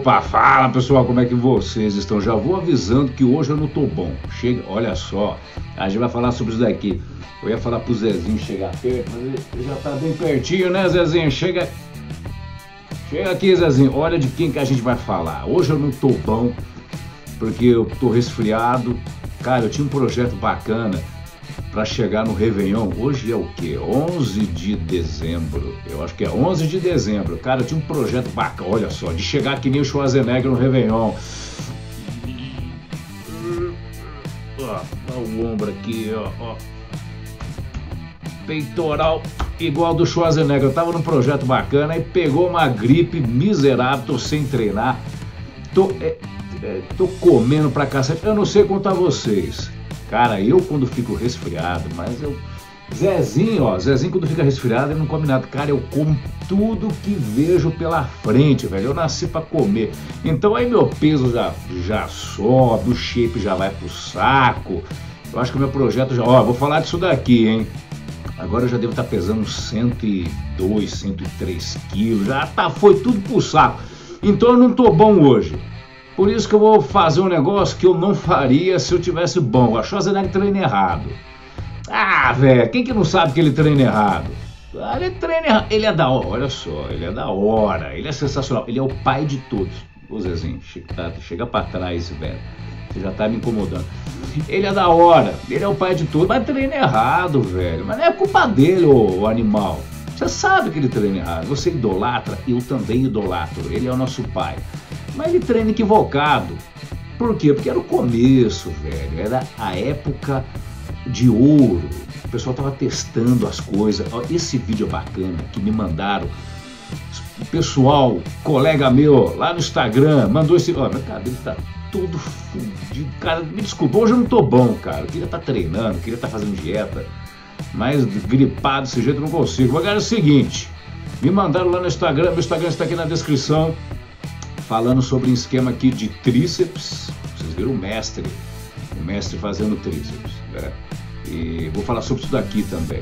Opa, fala pessoal, como é que vocês estão? Já vou avisando que hoje eu não tô bom. Chega, olha só, a gente vai falar sobre isso daqui. Eu ia falar pro Zezinho chegar perto, mas ele já tá bem pertinho, né, Zezinho? Chega aqui, Zezinho. Olha de quem que a gente vai falar. Hoje eu não tô bom, porque eu tô resfriado. Cara, eu tinha um projeto bacana para chegar no Réveillon. Hoje é o quê? 11 de dezembro. Eu acho que é 11 de dezembro. Cara, eu tinha um projeto bacana, olha só, de chegar que nem o Schwarzenegger no Réveillon. Ó, o ombro aqui, ó. Peitoral igual do Schwarzenegger. Eu tava num projeto bacana e pegou uma gripe miserável, tô sem treinar. Tô comendo pra cacete. Eu não sei contar vocês. Cara, eu quando fico resfriado, mas Zezinho quando fica resfriado, ele não come nada. Cara, eu como tudo que vejo pela frente, velho. Eu nasci pra comer. Então aí meu peso já sobe, o shape já vai pro saco. Eu acho que o meu projeto já... Ó, vou falar disso daqui, hein. Agora eu já devo estar pesando uns 102, 103 quilos. Foi tudo pro saco. Então eu não tô bom hoje. Por isso que eu vou fazer um negócio que eu não faria se eu tivesse bom. A Schwarzenegger treina errado. Ah, velho, quem que não sabe que ele treina errado? Ele treina errado. Ele é da hora, olha só, ele é da hora. Ele é sensacional, ele é o pai de todos. Ô Zezinho, chega pra trás, velho. Você já tá me incomodando. Ele é da hora, ele é o pai de todos, mas treina errado, velho. Mas não é culpa dele, ô animal. Você sabe que ele treina errado. Você idolatra, eu também idolatro. Ele é o nosso pai. Mas ele treina equivocado. Por quê? Porque era o começo, velho. Era a época de ouro. O pessoal tava testando as coisas. Ó, esse vídeo é bacana que me mandaram. O pessoal, colega meu, lá no Instagram, mandou esse... Ó, meu cabelo tá todo fudido. Cara, me desculpa, hoje eu não tô bom, cara. Eu queria estar treinando, queria estar fazendo dieta. Mas gripado desse jeito eu não consigo. Mas, cara, é o seguinte. Me mandaram lá no Instagram. Meu Instagram está aqui na descrição. Falando sobre um esquema aqui de tríceps. Vocês viram o mestre fazendo tríceps, né? E vou falar sobre isso daqui também.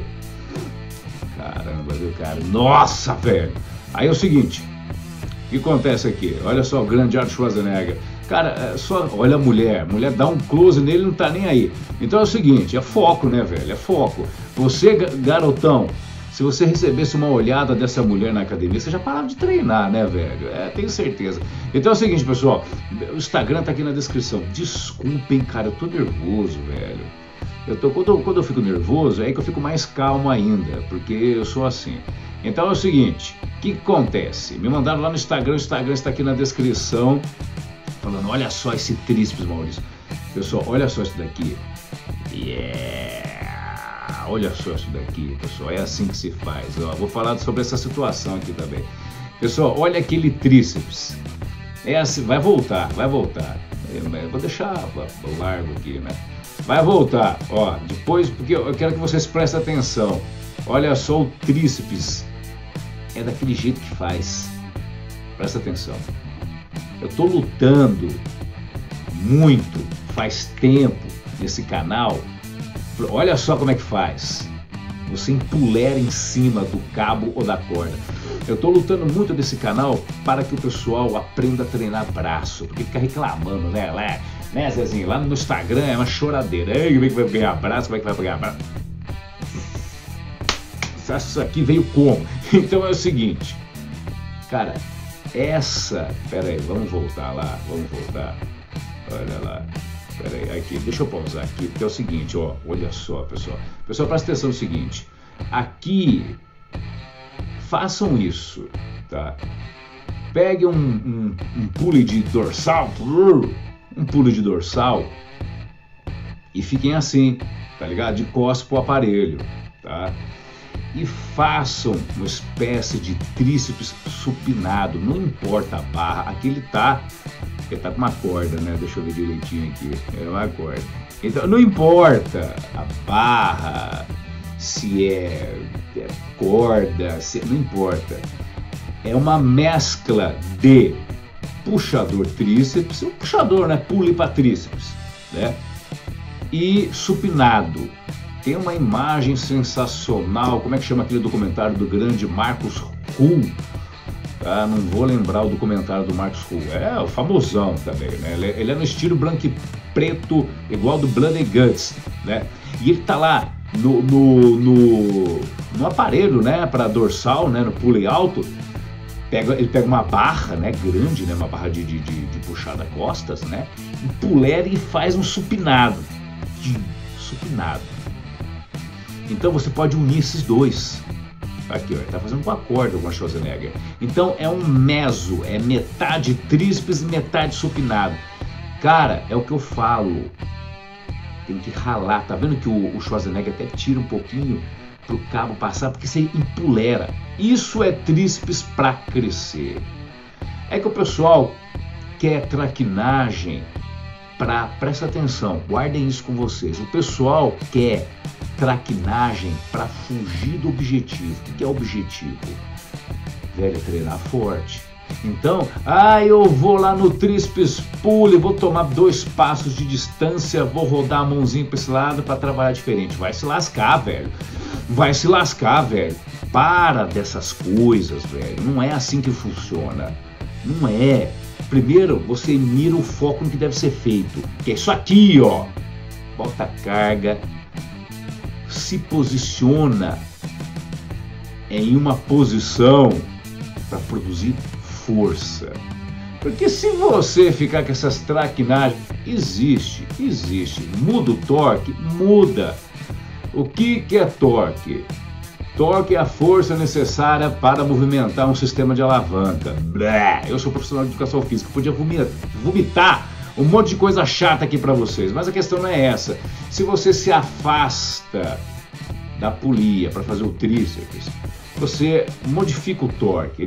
Caramba, viu, cara? Nossa, velho! Aí é o seguinte, o que acontece aqui? Olha só o grande Arnold Schwarzenegger. Cara, olha a mulher dá um close nele e não tá nem aí. Então é o seguinte, é foco, né, velho? É foco. Você, garotão, se você recebesse uma olhada dessa mulher na academia, você já parava de treinar, né, velho? Tenho certeza. Então é o seguinte, pessoal, o Instagram tá aqui na descrição. Desculpem, cara, eu tô nervoso, velho. Quando eu fico nervoso, é aí que eu fico mais calmo ainda, porque eu sou assim. Então é o seguinte, o que acontece? Me mandaram lá no Instagram, o Instagram está aqui na descrição, falando, olha só esse tríceps, Maurício. Pessoal, olha só isso daqui. Yeah! Olha só isso daqui, pessoal, é assim que se faz. Ó, vou falar sobre essa situação aqui também. Pessoal, olha aquele tríceps. É assim, vai voltar. Eu vou deixar largo aqui, né? Vai voltar, ó, depois, porque eu quero que vocês prestem atenção. Olha só o tríceps. É daquele jeito que faz. Presta atenção. Eu tô lutando muito, faz tempo, nesse canal. Olha só como é que faz. Você empulera em cima do cabo ou da corda. Eu tô lutando muito nesse canal para que o pessoal aprenda a treinar braço. Porque fica reclamando, né, Zezinho? Lá no Instagram é uma choradeira. Ei, como é que vai ganhar braço? Como é que vai ganhar braço? Isso aqui veio como? Então é o seguinte, cara, pera aí, vamos voltar. Olha lá, pera aí, aqui, deixa eu pausar aqui, porque é o seguinte, ó, olha só, pessoal, presta atenção no seguinte, aqui, façam isso, tá? Pegue um pulley de dorsal, e fiquem assim, tá ligado? De costas pro aparelho, tá? E façam uma espécie de tríceps supinado, não importa a barra, aqui ele tá com uma corda, né? Deixa eu ver direitinho aqui, é uma corda. Então não importa a barra, se é corda, não importa. É uma mescla de puxador tríceps, puxador, né? Pule para tríceps, né? E supinado. Tem uma imagem sensacional, como é que chama aquele documentário do grande Marcos Hull? Ah, não vou lembrar o documentário do Marcos Hull. É o famosão também, né? Ele é no estilo branco e preto, igual do Blood and Guts, né? E ele tá lá no aparelho, né? Para dorsal, né? No pulley alto. Ele pega uma barra, né? Grande, né? Uma barra de puxada costas, né? Empolera e faz um supinado. Supinado. Então você pode unir esses dois. Aqui, ó, ele tá fazendo com a corda com a Schwarzenegger. Então é um meso, é metade tríceps e metade supinado. Cara, é o que eu falo. Tem que ralar. Tá vendo que o Schwarzenegger até tira um pouquinho pro cabo passar, porque você empolera. Isso é tríceps pra crescer. É que o pessoal quer traquinagem pra... Presta atenção, guardem isso com vocês. O pessoal quer traquinagem para fugir do objetivo. O que é o objetivo? Velho, é treinar forte. Então, eu vou lá no tríceps pulley, vou tomar 2 passos de distância, vou rodar a mãozinha para esse lado para trabalhar diferente. Vai se lascar, velho. Vai se lascar, velho. Para dessas coisas, velho. Não é assim que funciona. Não é. Primeiro, você mira o foco no que deve ser feito. Que é isso aqui, ó. Bota a carga. Se posiciona em uma posição para produzir força. Porque se você ficar com essas traquinagens, existe. Muda o torque? Muda. O que é torque? Torque é a força necessária para movimentar um sistema de alavanca. Blé. Eu sou profissional de educação física, podia vomitar um monte de coisa chata aqui para vocês, mas a questão não é essa. Se você se afasta da polia para fazer o tríceps, você modifica o torque.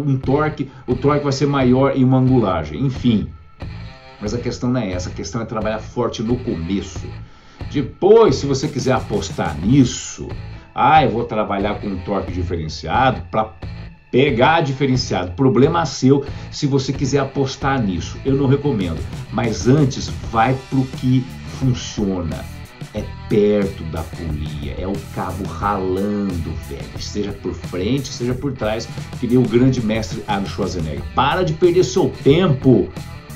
O torque vai ser maior em uma angulagem, enfim. Mas a questão não é essa, a questão é trabalhar forte no começo. Depois, se você quiser apostar nisso, eu vou trabalhar com um torque diferenciado para pegar diferenciado. Problema seu se você quiser apostar nisso. Eu não recomendo. Mas antes, vai pro que funciona. É perto da polia, é o cabo ralando, velho. Seja por frente, seja por trás, que nem o grande mestre Arnold Schwarzenegger. Para de perder seu tempo.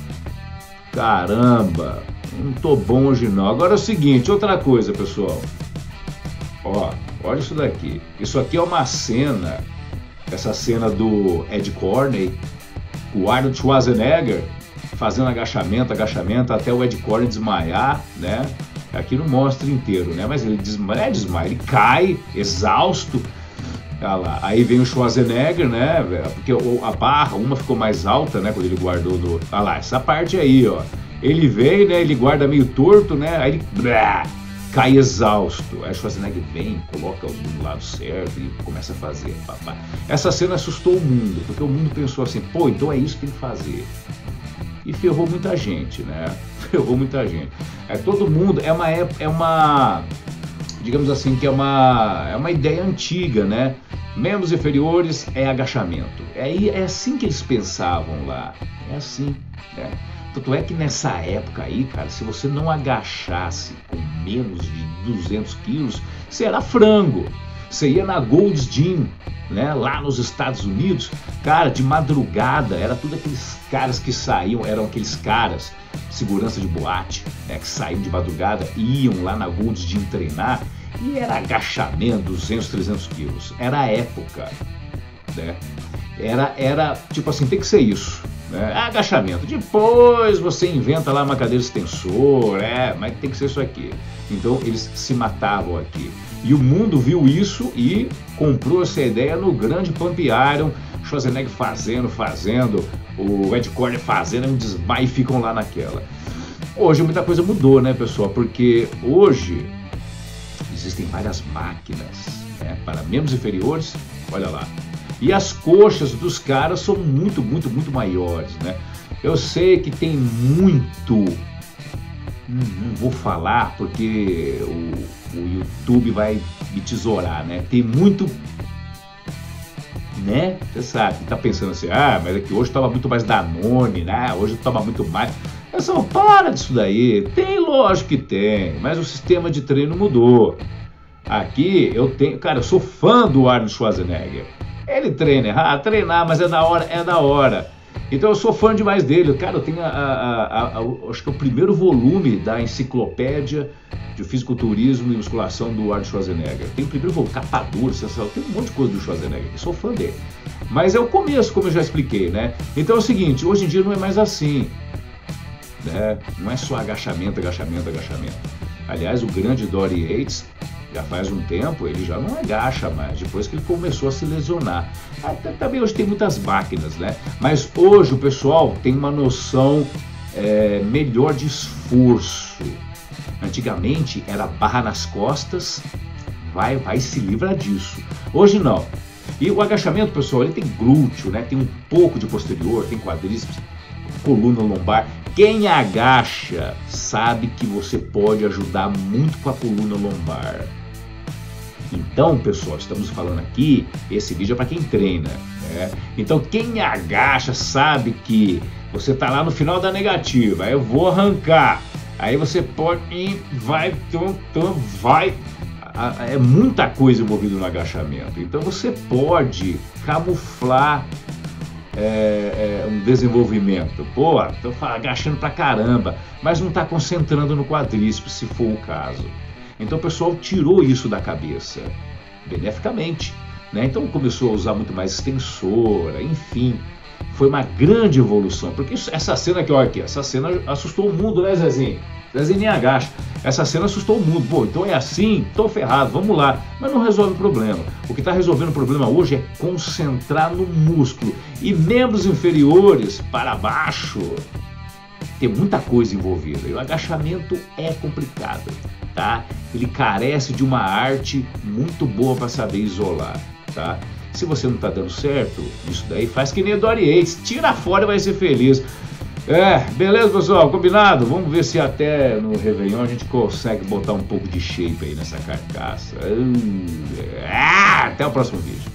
Caramba, não tô bom hoje não. Agora é o seguinte, outra coisa, pessoal. Olha isso daqui. Isso aqui é uma cena, essa cena do Ed Corney, o Arnold Schwarzenegger fazendo agachamento, até o Ed Corney desmaiar, né? Aqui não mostra inteiro, né? Mas ele desmaia, ele cai, exausto. Olha lá. Aí vem o Schwarzenegger, né? Porque a barra, uma ficou mais alta, né? Quando ele guardou no... Olha lá, essa parte aí, ó. Ele vem, né? Ele guarda meio torto, né? Aí ele cai exausto. Aí o Schwarzenegger vem, coloca no lado certo e começa a fazer. Essa cena assustou o mundo, porque o mundo pensou assim, pô, então é isso que tem que fazer. E ferrou muita gente, né? Ferrou muita gente. Todo mundo, digamos assim, que é uma ideia antiga, né? Membros inferiores é agachamento. É assim que eles pensavam lá. É assim, né? Tanto é que nessa época aí, cara, se você não agachasse com menos de 200 quilos, você era frango. Você ia na Gold's Gym, né, lá nos Estados Unidos, cara, de madrugada, era tudo aqueles caras que saíam, eram aqueles caras, segurança de boate, né, que saíam de madrugada, iam lá na Gold's Gym treinar, e era agachamento, 200, 300 quilos. Era a época, né? Era tipo assim, tem que ser isso, né? Agachamento. Depois você inventa lá uma cadeira extensor, mas tem que ser isso aqui. Então eles se matavam aqui. E o mundo viu isso e comprou essa ideia no grande Pump Iron, Schwarzenegger fazendo, o Ed Corney fazendo, um desmaio e ficam lá naquela. Hoje muita coisa mudou, né, pessoal? Porque hoje existem várias máquinas, né, para membros inferiores, olha lá. E as coxas dos caras são muito maiores, né? Eu sei que tem muito... Não vou falar porque o YouTube vai me tesourar, né? Tem muito, né? Você sabe, tá pensando assim, mas é que hoje toma muito mais Danone, né? Hoje toma muito mais. Pessoal, para disso daí. Tem, lógico que tem, mas o sistema de treino mudou. Aqui eu tenho, cara, eu sou fã do Arnold Schwarzenegger. Ele treina, treinar, mas é da hora, é da hora. Então eu sou fã demais dele. Cara, eu tenho acho que é o primeiro volume da enciclopédia de fisiculturismo e musculação do Arnold Schwarzenegger. Tem o primeiro volume, capa dura, sensacional, tem um monte de coisa do Schwarzenegger. Eu sou fã dele. Mas é o começo, como eu já expliquei, né? Então é o seguinte, hoje em dia não é mais assim, né? Não é só agachamento, agachamento, agachamento. Aliás, o grande Dorian Yates, já faz um tempo, ele já não agacha mais, depois que ele começou a se lesionar. Também hoje tem muitas máquinas, né? Mas hoje o pessoal tem uma noção melhor de esforço. Antigamente era barra nas costas, vai se livra disso. Hoje não. E o agachamento, pessoal, ele tem glúteo, né? Tem um pouco de posterior, tem quadríceps, coluna lombar. Quem agacha sabe que você pode ajudar muito com a coluna lombar. Então, pessoal, estamos falando aqui, esse vídeo é para quem treina, né? Então, quem agacha sabe que você está lá no final da negativa, eu vou arrancar, aí você pode ir, vai, vai. É muita coisa envolvida no agachamento. Então, você pode camuflar um desenvolvimento. Pô, tô agachando pra caramba, mas não está concentrando no quadríceps, se for o caso. Então o pessoal tirou isso da cabeça, beneficamente, né? Então começou a usar muito mais extensora, enfim, foi uma grande evolução, porque essa cena aqui, olha aqui, essa cena assustou o mundo, né, Zezinho? Zezinho nem agacha, essa cena assustou o mundo. Pô, então é assim, tô ferrado, vamos lá, mas não resolve o problema. O que está resolvendo o problema hoje é concentrar no músculo, e membros inferiores para baixo, tem muita coisa envolvida, e o agachamento é complicado, tá? Ele carece de uma arte muito boa para saber isolar, tá? Se você não tá dando certo, isso daí faz que nem o Dorian Yates, tira fora e vai ser feliz. Beleza, pessoal, combinado? Vamos ver se até no Réveillon a gente consegue botar um pouco de shape aí nessa carcaça. Até o próximo vídeo.